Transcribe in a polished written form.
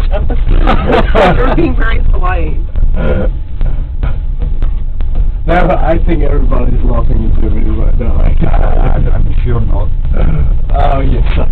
You're being very polite. Now, I think everybody's laughing at Jimmy right now. I'm sure not. Oh, yes.